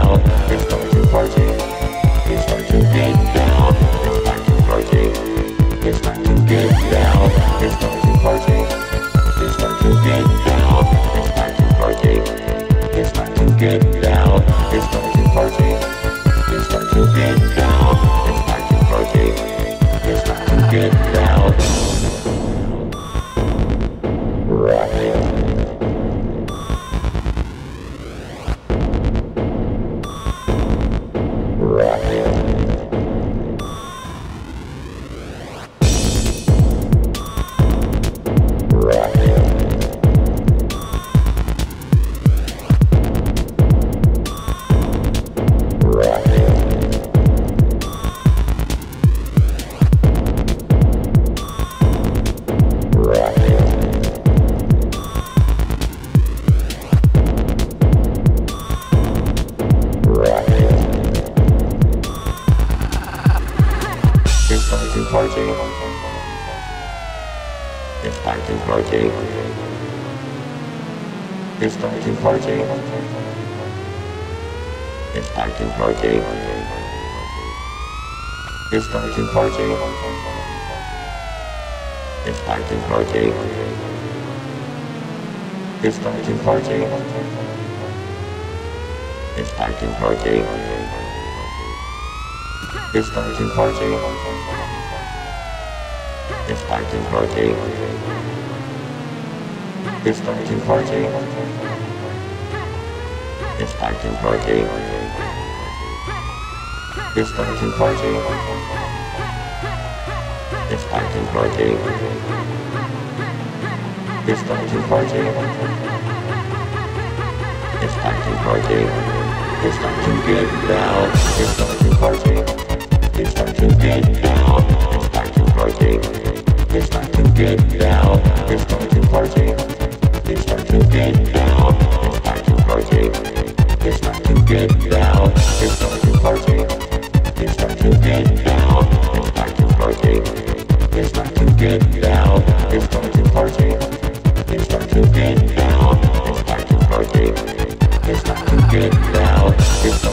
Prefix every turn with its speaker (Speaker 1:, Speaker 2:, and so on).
Speaker 1: down. It's time to party. It's time to get down. It's time to party. It's time to get down. It's time to party. It's time to get down. It's time to party. It's time to get down. It's time to party. It's time to get down. It's time to party. It's time to get down. Rock it. Rock it. Rock it. Rock it. Rock it. Rock it. It's time to party. It's time to party. It's time to party. It's time to party. It's time to party. It's time to party. It's time to party. It's time to party. It's time to party. It's time to party. It's time to party. It's time to party. It's time to party. It's time to party. It's time to party. It's time to party. It's time to get down. It's time to party. It's time to get down. It's time to party. It's time to get down. It's time to party. It's time to get down. It's time to party. It's time to get down. It's time to party. It's time to get down. It's time to party. It's time to get down. It's time to party. It's time to get down. It's time to party. It's time to get down. It's